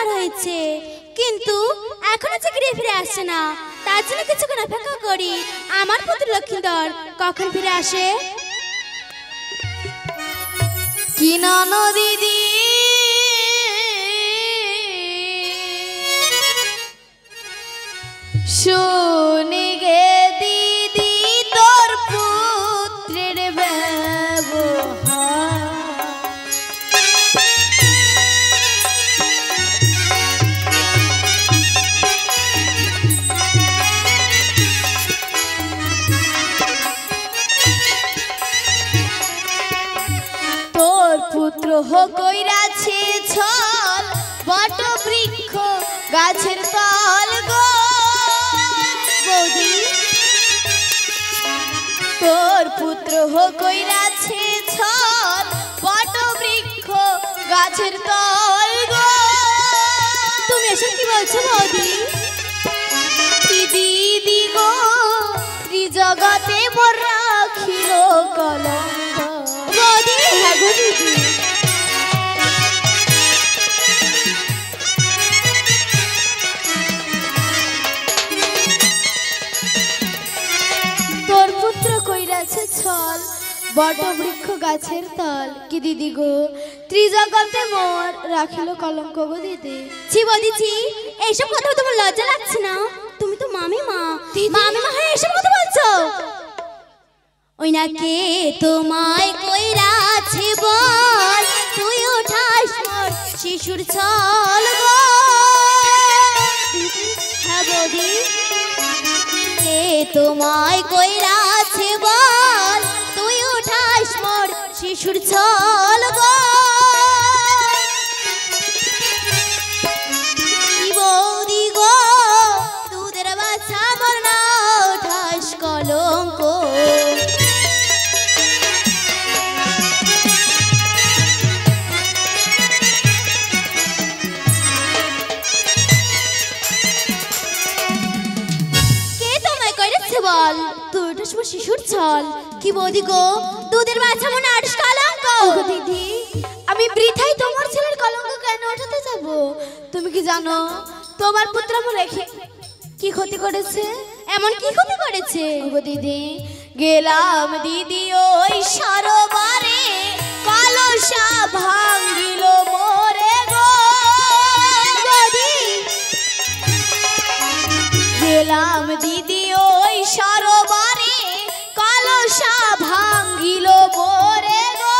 পার হয়েছে, কিন্তু এখনো চাকরি ফিরে আসছে না। তার জন্য কিছুক্ষণ অপেক্ষা করি আমার পুত্র লক্ষিন্দর কখন ফিরে আসে। কি নানো দিদি শুনি গে দিদি তোর পুত্রের ব্যবহার। তোর পুত্র কইরাছে ছল বট বৃক্ষ গাছের তল গো বৌদি। তোর পুত্র কইরাছে ছল বট বৃক্ষ গাছের তল গো। তুমি এসব কি বলছো বৌদি? দিদি গো ত্রিজগতে মোর রাখিল কলঙ্ক। বৌদি হ্যাঁ গো দিদি। তোর পুত্র কইরাছে ছল বট বৃক্ষ গাছের তল। কি দিদি গো ত্রিজগতে মোর রাখিল কলঙ্ক গো দিদি। ছি বৌদি ছি, এইসব কথা তোমার লজ্জা লাগছে না? তুমি তো মামিমা, মামিমা হয়ে এসব কথা বলছো? ওই না কে তোমায় কইরাছে বল তুই ওঠাস মোর শিশুর ছল গো। হ্যাঁ বৌদি। কে তোমায় কইরাছে বল তুই ওঠাস মোর শিশুর ছল গো। কি বৌদি গো দুধের বাছা মোর না ওঠাস কলঙ্ক। বল তুই ওটা সময় শিশুর ছল। কি বৌদি গো দুধের বাচ্চা মনে আড়স কলঙ্ক। দিদি আমি বৃথাই তোমার ছেলের কলঙ্ক কেন ওঠাতে যাব? তুমি কি জানো তোমার পুত্র আমার রেখে কি ক্ষতি করেছে? এমন কি ক্ষতি করেছে? গো দিদি গেলাম দিদি ওই সরোবরে কলসা ভাঙ্গিল মোরে গো। গেলাম দিদি ওই সরোবরে কলসা ভাঙ্গিল মোরে গো।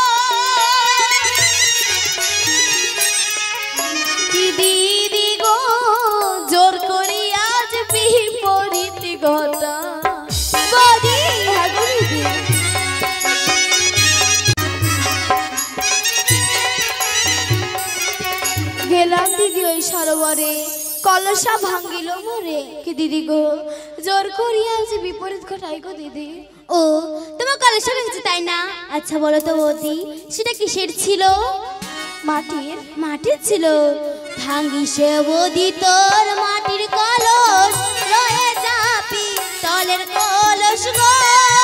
দিদি গো জোর করি আজ বিপরীত ঘটা। গেলাম দিদি ওই সরোবরে কলসা ভাঙ্গিল মোরে। কি দিদি গো জোর করিয়া যে বিপরীত ঘটাই গো দিদি। ও তোমার কলসা ভেঙেছে তাই না? আচ্ছা বলো তো বৌদি সেটা কিসের ছিল? মাটির। মাটির ছিল। ভাঙ্গিসে বৌদি তোর মাটির কলস লয়ে যাবি তলের কলস গো।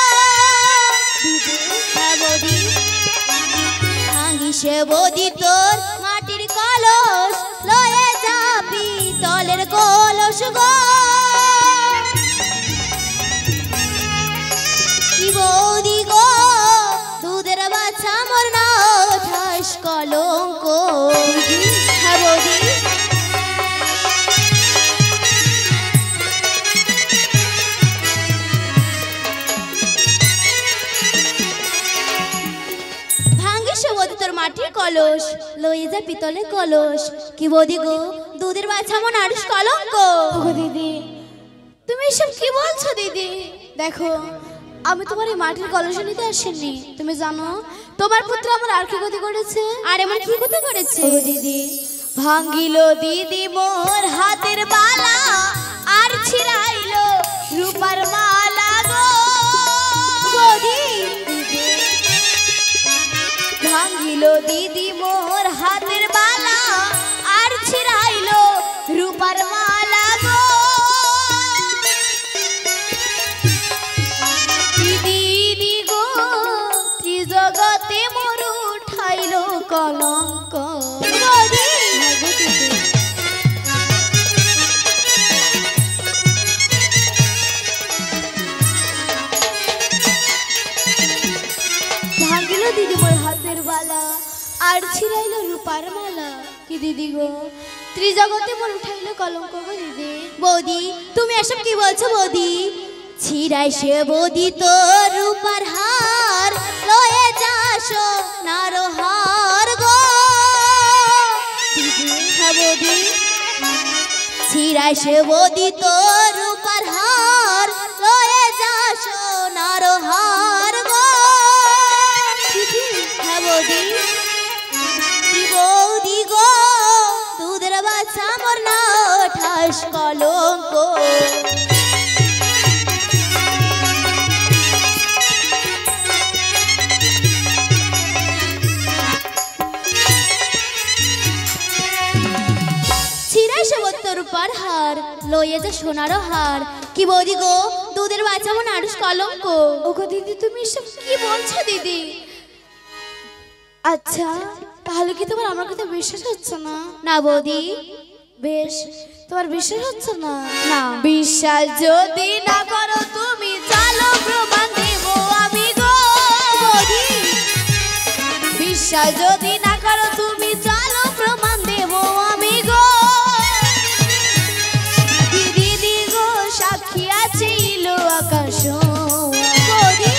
হ্যাঁ বৌদি। ভাঙ্গিসে বৌদি তোর মাটির কলস লয়ে যাবি তলের কলস গো। কি বৌদি গো দুধের বাচ্চা মোর না ওঠাস কলঙ্ক। হ্যাঁ বৌদি। ভাঙ্গিসে বৌদি তোর মাটির কলস লয়ে যা পিতলের কলস। কি বৌদি গো দুধের বাচ্চা মোর আড়স কলঙ্ক। দিদি তুমি এসব কি বলছো দিদি? দেখো আমি তোমার এই মাটির কলস নিতে আসিনি। তুমি জানো তোমার পুত্র আমার আর কি ক্ষতি করেছে? আর এমন কি ক্ষতি করেছে? দিদি ভাঙ্গিল দিদি মোর হাতের বালা আর ছিড়াইল রূপার মালা গো। বৌদি ভাঙ্গিল দিদি মোর হাতের বালা আর ছিড়াইল রূপার মালা গো। দিদি গো ত্রিজগতে মোর উঠাইল কলঙ্ক। আর ছিড়াইলো রূপার মালা কি দিদি গো ত্রিজগতে মন উঠাইলো কলঙ্ক গো দিদি। বৌদি তুমি এসব কি বলছো বৌদি? ছিড়াই সে বৌদি তোর রূপার হার, লয়ে যাসো নারো হার গো দিদি। হ্যাঁ বৌদি, ছিড়াই সে বৌদি তোর রূপার হার, লয়ে যাসো নারো হার গো দিদি। হ্যাঁ বৌদি, কি বৌদি গো দুধের বাচ্চা মোর না ঠাস কলঙ্ক। রূপার হার, লইয়ে যা সোনার হার, কি বৌদি গো দুধের বাচ্চা মন আড়স কলঙ্ক। ওগো দিদি তুমি সব কি বলছো দিদি? আচ্ছা তাহলে কি তোমার আমার কথা বিশ্বাস হচ্ছে না? না বৌদি। বেশ, তোমার বিশ্বাস হচ্ছে না? না। বিশ্বাস যদি না করো তুমি চলো প্রমাণ দেব আমি গো বৌদি। বিশ্বাস যদি না করো তুমি চলো প্রমাণ দেব আমি গো দিদি গো সাক্ষী আছে ইলো আকাশ বৌদি।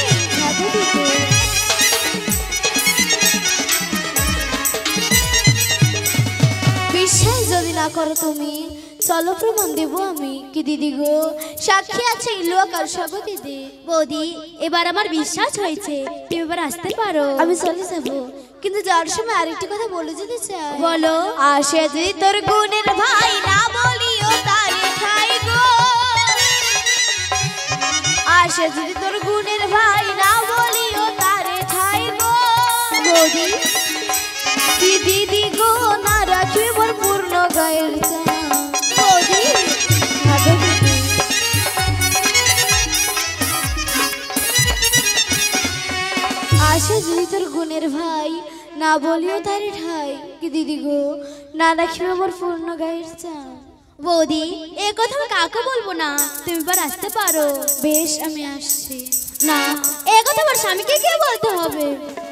বিশ্বাস যদি না করো তুমি চলো প্রমাণ দেব আমি কি দিদি গো সাক্ষী আছে ইলো আকাশ গো দিদি। বৌদি এবার আমার বিশ্বাস হয়েছে, তুমি এবার আসতে পারো। আমি চলে যাব, কিন্তু যাওয়ার সময় আরেকটি কথা বলে যেতে চাই। বলো। আসে যদি তোর গুণের ভাই না বলিও তারে ঠাই গো আসে যদি তোর গুণের ভাই না বলিও তারে ঠাই গো বৌদি। কি দিদি গো না রাখি মোর পূর্ণ গায়ের চা বৌদি। আসে যদি তোর গুণের ভাই না বলিও তারে ঠাই কি দিদি গো না রাখি মোর পূর্ণ গায়ের চা। বৌদি এ কথা আমি কাউকে বলবো না, তুমি এবার আসতে পারো। বেশ আমি আসছি। না, এ কথা আমার স্বামীকে কে বলতে হবে?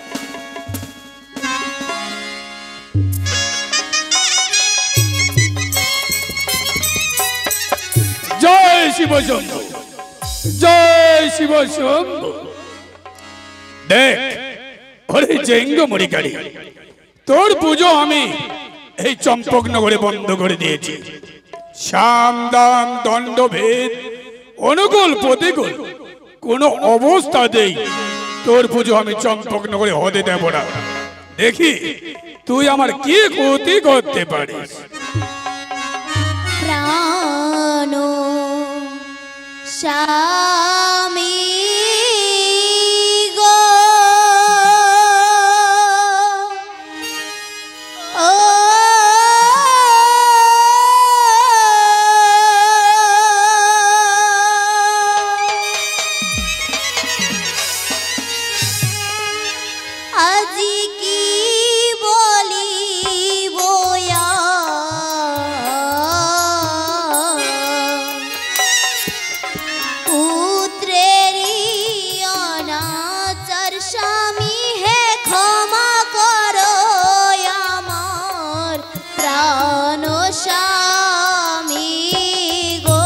জয় শিব শম্ভু, জয় শিব শম্ভু। দেখ ওরে জেঙ্গ মরিকারি, তোর পুজো আমি এই চম্পকনগরে বন্ধ করে দিয়েছি। সাম দাম দণ্ডভেদ অনুকূল প্রতিকূল কোন অবস্থাতেই তোর পুজো আমি চম্পকনগরে হতে দেব না। দেখি তুই আমার কি ক্ষতি করতে পারিস। প্রাণ স্বামী গো ও আজি কি বলিব পুত্রেরি অনাচার স্বামী হে ক্ষমা করো আমার প্রাণ স্বামী গো।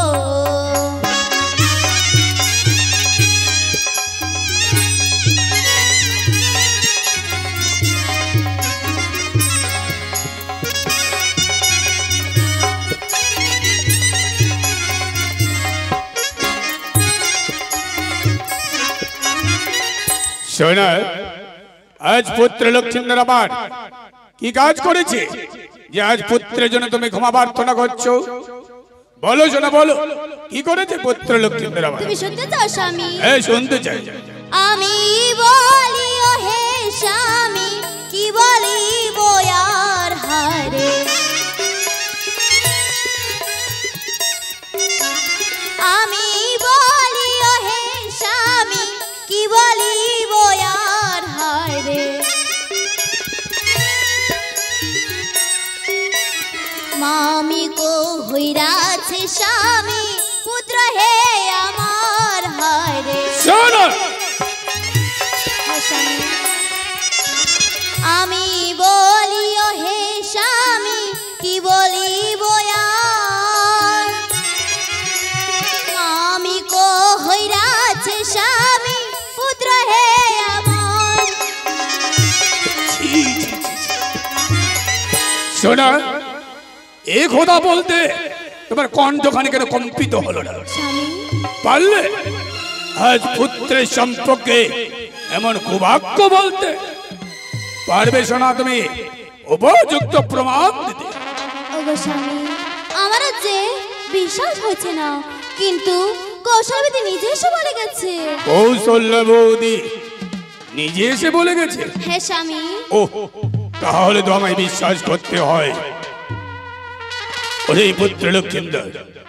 শোনা, আজ পুত্র লক্ষ্মীন্দর আবার কি কাজ করেছে যে আজ পুত্রের জন্য তুমি ক্ষমা প্রার্থনা করছো? বলো শোনা, বলো কি করেছে পুত্র লক্ষ্মীন্দর আবার? তুমি শুনতে চাও স্বামী? হ্যাঁ শুনতে চাই। আমি বলি ও হে স্বামী কি বলিব আর হারে, আমি বলি ও হে স্বামী কি বলিব আর হারে। মামি কো হইরাছে স্বামী পুত্র হে আমার হারে। শোনো, আমি বল শোনা, এই কথা বলতে তোমার কণ্ঠখানি কেন কম্পিত হলো না? স্বামী পারলে আজ পুত্রের সম্পর্কে এমন কুবাক্য বলতে পারবে? শোনা, তুমি উপযুক্ত প্রমাণ দিতে। ওগো স্বামী, আমারও যে বিশ্বাস হচ্ছে না, কিন্তু কৌশলবতী নিজে এসে বলে গেছে। কৌশল্য বৌদি নিজে এসে বলে গেছে? হ্যাঁ স্বামী। ও, তাহলে তো আমায় বিশ্বাস করতে হয়। ওরে পুত্র লক্ষিন্দর,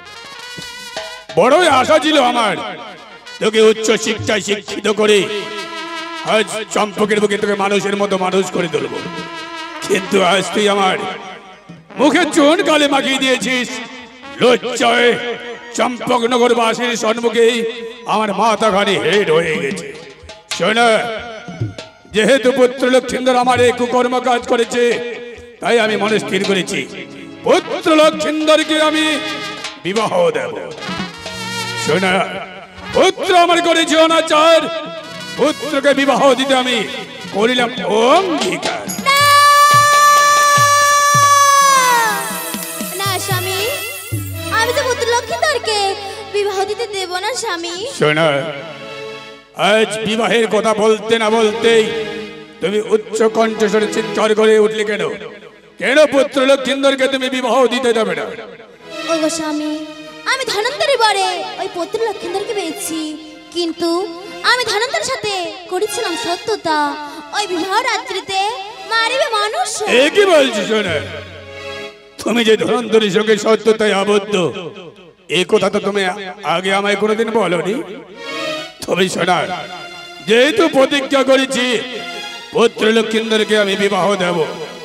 বড়ই আশা ছিল আমার তোকে উচ্চ শিক্ষায় শিক্ষিত করে আজ চম্পকের বুকে তোকে মানুষের মতো মানুষ করে তুলব, কিন্তু আজ তুই আমার মুখে চুন কালে মাখিয়ে দিয়েছিস। লজ্জায় চম্পকনগরবাসীর সম্মুখেই আমার মাথাখানি হেড হয়ে গেছে। শোনা, যেহেতু পুত্র লক্ষিন্দর আমার এই কুকর্ম কাজ করেছে, তাই আমি মনে স্থির করেছি পুত্র লক্ষিন্দরকে আমি বিবাহ দেব। শোনা, পুত্র আমার করেছে অনাচার, পুত্রকে বিবাহ দিতে আমি করিলাম অঙ্গীকার। না স্বামী, আমি তো পুত্র লক্ষিন্দরকে বিবাহ দিতে দেব না স্বামী। শোনা, আজ বিবাহের কথা বলতে না বলতেই তুমি উচ্চ কণ্ঠস্বরে চিৎকার করে উঠলে কেন? কেন পুত্র লক্ষিন্দরকে তুমি বিবাহ দিতে দেবে না? ওগো স্বামী, আমি ধনন্তরী বরে ওই পুত্র লক্ষিন্দরকে পেয়েছি, কিন্তু আমি ধনন্তরের সাথে করেছিলাম সত্যতা। ওই বিবাহ রাত্রিতে মারিবে মানুষ। এ কি বলছো? শোনা, তুমি যে ধনন্তরীর সঙ্গে সত্যতায় আবদ্ধ, এই কথা তো তুমি আগে আমায় কোনোদিন বলনি। তবে শোনা, যেহেতু প্রতিজ্ঞা করেছি পুত্র লক্ষিন্দরকে আমি বিবাহ দেব,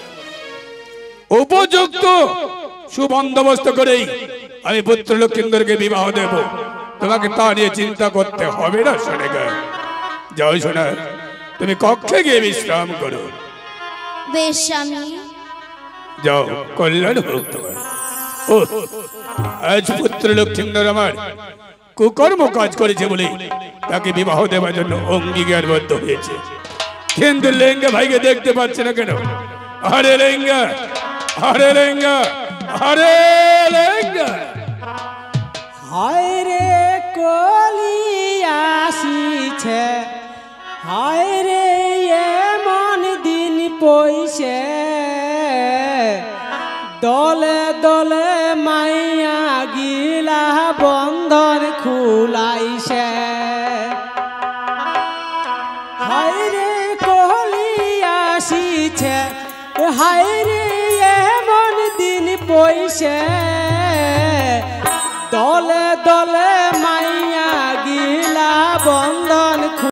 উপযুক্ত সুবন্দোবস্ত করেই আমি পুত্র লক্ষিন্দরকে বিবাহ দেব। তোমাকে তা নিয়ে চিন্তা করতে হবে না। শোনে গা, যাও শোনা, তুমি কক্ষে গিয়ে বিশ্রাম করো। বেশ স্বামী। যাও, কল্যাণ হোক তোমার। ও, আজ পুত্র লক্ষিন্দর আমার কুকর্ম কাজ করেছে বলে তাকে বিবাহ দেওয়ার জন্য অঙ্গীকারবদ্ধ হয়েছে, কিন্তু লেঙ্গা ভাইকে দেখতে পাচ্ছে না কেন? আরে লেঙ্গা, আরে লেঙ্গা, আরে লেঙ্গা! হায় রে কলি আসিছে, হায় রে এমন দিন পইছে, দলে দলে মাইয়া গিলা বন্ধন খুলাইছে। হায় রে কলি আসিছে, হায় রে এমন দিন পইছে, দলে দলে মাইয়া গিলা বন্ধন